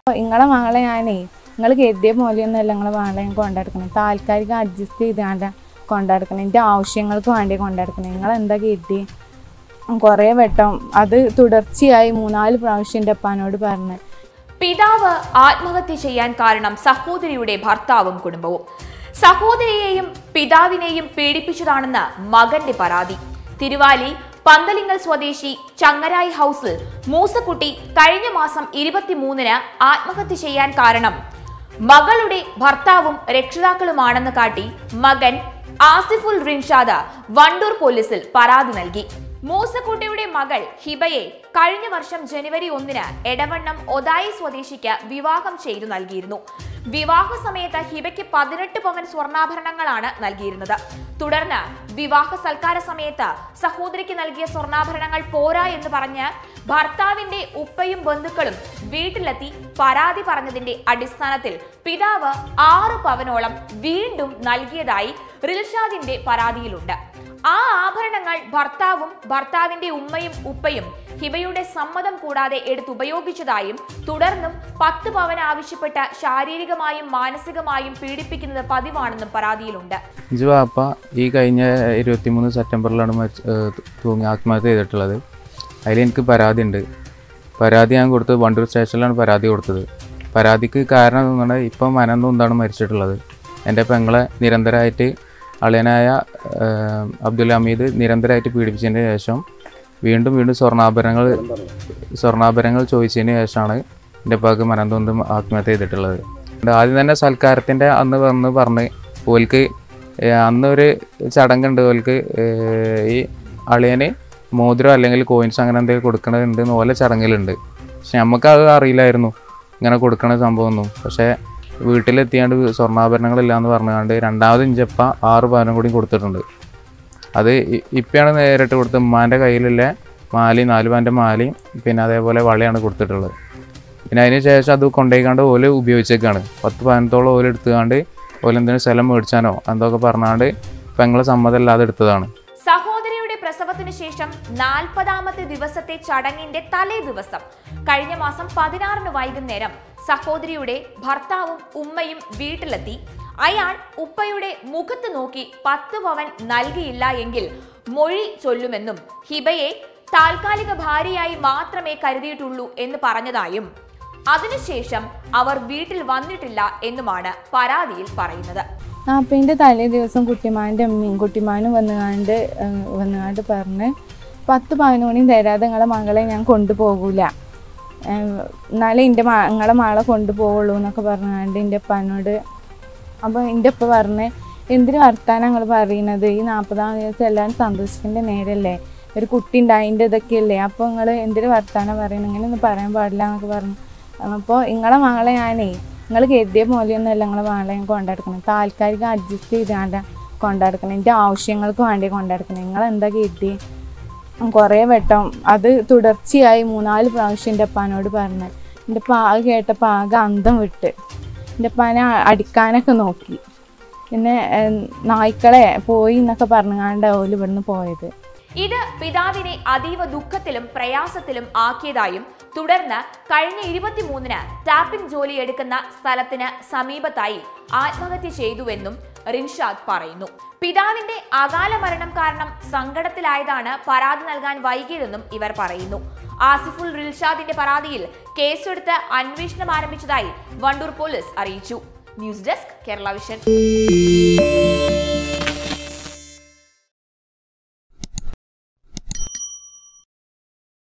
നിങ്ങളെ മകളെ ഞാനേ നിങ്ങൾ കരുതിയ പോലെയൊന്നുമല്ല നിങ്ങളെ മകളെ ഞാൻ കൊണ്ടെടുക്കണം. താൽക്കാലികം അഡ്ജസ്റ്റ് ചെയ്താണ്ട് കൊണ്ടെടുക്കണം. എൻ്റെ ആവശ്യങ്ങൾക്ക് വേണ്ടി കൊണ്ടെടുക്കണം. നിങ്ങളെന്താ കരുതി? കുറേ വട്ടം അത് തുടർച്ചയായി 3-4 പ്രാവശ്യം എൻ്റെ അപ്പാനോട് പറഞ്ഞു. പിതാവ് ആത്മഹത്യ ചെയ്യാൻ കാരണം സഹോദരിയുടെ ഭർത്താവും കുടുംബവും. സഹോദരിയെയും പിതാവിനെയും പീഡിപ്പിച്ചതാണെന്ന് മകന്റെ പരാതി. തിരുവാലി പന്തലിങ്ങൽ സ്വദേശി ചങ്ങരായി ഹൗസിൽ മൂസക്കുട്ടി കഴിഞ്ഞ മാസം 23-ന് ആത്മഹത്യ ചെയ്യാൻ കാരണം മകളുടെ ഭർത്താവും രക്ഷിതാക്കളുമാണെന്ന് കാട്ടി മകൻ ആസിഫുൽ റിൻഷാദ് വണ്ടൂർ പോലീസിൽ പരാതി നൽകി. മൂസക്കുട്ടിയുടെ മകൾ ഹിബയെ കഴിഞ്ഞ വർഷം ജനുവരി 1-ന് എടവണ്ണം ഒതായി സ്വദേശിക്ക് വിവാഹം ചെയ്തു നൽകിയിരുന്നു. വിവാഹ സമയത്ത് ഹിബയ്ക്ക് 18 പവൻ സ്വർണ്ണാഭരണങ്ങളാണ് നൽകിയിരുന്നത്. തുടർന്ന് വിവാഹ സൽക്കാര സമയത്ത് സഹോദരിക്ക് നൽകിയ സ്വർണ്ണാഭരണങ്ങൾ പോരാ എന്ന് പറഞ്ഞ് ഭർത്താവിന്റെ ഉപ്പയും ബന്ധുക്കളും വീട്ടിലെത്തി പരാതി പറഞ്ഞതിന്റെ അടിസ്ഥാനത്തിൽ പിതാവ് 6 പവനോളം വീണ്ടും നൽകിയതായി റിൽഷാദിന്റെ പരാതിയിലുണ്ട്. ആ ആഭരണങ്ങൾ ഭർത്താവും ഭർത്താവിന്റെ ഉമ്മയും ഉപ്പയും ഹിബയുടെ സമ്മതം കൂടാതെ എടുത്തുപയോഗിച്ചതായും തുടർന്നും 10 പവൻ ആവശ്യപ്പെട്ട ശാരീരികമായും മാനസികമായും പീഡിപ്പിക്കുന്നത് പതിവാണെന്നും പരാതിയിലുണ്ട്. ഈ കഴിഞ്ഞ 23 സെപ്റ്റംബറിലാണ് തൂങ്ങി ആത്മഹത്യ ചെയ്തിട്ടുള്ളത്. അതിൽ എനിക്ക് പരാതി ഉണ്ട്. പരാതി ഞാൻ കൊടുത്തത് വണ്ടൂർ സ്റ്റേഷനിലാണ് പരാതി കൊടുത്തത്. പരാതിക്ക് കാരണം എന്ന് പറഞ്ഞാൽ ഇപ്പം മനന്നൊന്നാണ് മരിച്ചിട്ടുള്ളത്. എൻ്റെ പെങ്ങളെ നിരന്തരമായിട്ട് അളിയനായ അബ്ദുൽ ഹമീദ് നിരന്തരമായിട്ട് പീഡിപ്പിച്ചതിന് ശേഷം വീണ്ടും സ്വർണ്ണാഭരണങ്ങൾ ചോദിച്ചതിന് ശേഷമാണ് എൻ്റെ ഉപ്പാക്ക് മനന്തോന്തും ആത്മഹത്യ ചെയ്തിട്ടുള്ളത്. ആദ്യം തന്നെ സൽക്കാരത്തിൻ്റെ അന്ന് പറഞ്ഞ് ഓൽക്ക് അന്നൊരു ചടങ്ങുണ്ട്. ഓൽക്ക് ഈ അളിയന് മോതിരം അല്ലെങ്കിൽ കോയിൻസ് അങ്ങനെ എന്തെങ്കിലും കൊടുക്കണതുണ്ട് എന്ന് ഓലെ ചടങ്ങിലുണ്ട്. പക്ഷെ നമുക്കത് അറിയില്ലായിരുന്നു ഇങ്ങനെ കൊടുക്കണ സംഭവമൊന്നും. പക്ഷേ വീട്ടിലെത്തിയാണ്ട് സ്വർണ്ണാഭരണങ്ങളില്ലാന്ന് പറഞ്ഞുകൊണ്ട് രണ്ടാമത് ഇഞ്ചപ്പ 6 പവനും കൂടി കൊടുത്തിട്ടുണ്ട്. അത് ഇപ്പയാണ് നേരിട്ട് കൊടുത്ത് ഉമ്മാൻ്റെ കയ്യിലുള്ള മാലയും 4 പവൻ്റെ മാലയും പിന്നെ അതേപോലെ വളയാണ് കൊടുത്തിട്ടുള്ളത്. പിന്നെ അതിന് ശേഷം അത് കൊണ്ടുപോയിക്കാണ്ട് ഓല് ഉപയോഗിച്ചേക്കാണ്. 10 പവനത്തോളം ഓല് എടുത്തുകൊണ്ട് ഓലെന്തെങ്കിലും സ്ഥലം മേടിച്ചാനോ എന്തൊക്കെ പറഞ്ഞാണ്ട് പെങ്ങളെ സമ്മതമല്ലാതെ എടുത്തതാണ്. സഹോദരിയുടെ പ്രസവത്തിനു ശേഷം 40ാമത്തെ ദിവസത്തെ ചടങ്ങിന്റെ തലേ ദിവസം കഴിഞ്ഞ മാസം 16-ന് വൈകുന്നേരം സഹോദരിയുടെ ഭർത്താവും ഉമ്മയും വീട്ടിലെത്തി. അയാൾ ഉപ്പയുടെ മുഖത്ത് നോക്കി 10 പവൻ നൽകിയില്ല എങ്കിൽ മൊഴി ചൊല്ലുമെന്നും ഹിബയെ താൽക്കാലിക ഭാര്യയായി മാത്രമേ കരുതിയിട്ടുള്ളൂ എന്ന് പറഞ്ഞതായും അതിനുശേഷം അവർ വീട്ടിൽ വന്നിട്ടില്ല എന്നുമാണ് പരാതിയിൽ പറയുന്നത്. അപ്പം എൻ്റെ തലേ ദിവസം കുട്ടിമാൻ്റെ അമ്മയും കുട്ടിമാനും വന്നുകാണ്ട് പറഞ്ഞ് 10 പവനോണിയും തരാതെ നിങ്ങളെ മകളെ ഞാൻ കൊണ്ടുപോകൂല, എന്നാലേ നിങ്ങളെ മകളെ കൊണ്ടുപോകുള്ളൂ എന്നൊക്കെ പറഞ്ഞുകൊണ്ട് എൻ്റെ ഉപ്പാനോട്. അപ്പോൾ എൻ്റെ ഉപ്പ പറഞ്ഞ് എന്തിനു വർത്താനം ഞങ്ങൾ പറയുന്നത്, ഈ 40-ാം ദിവസം എല്ലാവരും സന്തോഷിക്കേണ്ട നേരല്ലേ, ഒരു കുട്ടി ഉണ്ടായതിൻ്റെ ഇതൊക്കെയല്ലേ, അപ്പോൾ നിങ്ങൾ എന്തിനു വർത്താനം പറയുന്നത്, ഇങ്ങനെയൊന്നും പറയാൻ പാടില്ല എന്നൊക്കെ പറഞ്ഞു. അപ്പോൾ നിങ്ങളെ മകളെ ഞാനേ നിങ്ങൾ കരുതിയ പോലെയൊന്നുമല്ല നിങ്ങളെ മകളെ ഞാൻ കൊണ്ടെടുക്കണം. താൽക്കാലികം അഡ്ജസ്റ്റ് ചെയ്താണ്ട് കൊണ്ടെടുക്കണം. എൻ്റെ ആവശ്യങ്ങൾക്ക് വേണ്ടി കൊണ്ടെടുക്കണം. നിങ്ങളെന്താ കരുതി? കുറേ വട്ടം അത് തുടർച്ചയായി 3-4 പ്രാവശ്യം എൻ്റെ അപ്പാനോട് പറഞ്ഞു. എൻ്റെ അപ്പ അത് കേട്ടപ്പോൾ ആകെ അന്തം വിട്ട് എൻ്റെ അപ്പാനെ അടിക്കാനൊക്കെ നോക്കി. പിന്നെ നായ്ക്കളെ പോയി എന്നൊക്കെ പറഞ്ഞുകൊണ്ട് ഓല് ഇവിടുന്ന് പോയത്. ഇത് പിതാവിനെ അതീവ ദുഃഖത്തിലും പ്രയാസത്തിലും ആക്കിയതായും തുടർന്ന് കഴിഞ്ഞ 23-ന് ടാപ്പിംഗ് ജോലി എടുക്കുന്ന സ്ഥലത്തിന് സമീപത്തായി ആത്മഹത്യ ചെയ്തുവെന്നും റിൻഷാദ് പറയുന്നു. പിതാവിന്റെ അകാല മരണം കാരണം സങ്കടത്തിലായതാണ് പരാതി നൽകാൻ വൈകിയതെന്നും ഇവർ പറയുന്നു. ആസിഫുൽ റിൽഷാദിന്റെ പരാതിയിൽ കേസെടുത്ത് അന്വേഷണം ആരംഭിച്ചതായി വണ്ടൂർ പോലീസ് അറിയിച്ചു. News desk Kerala vision.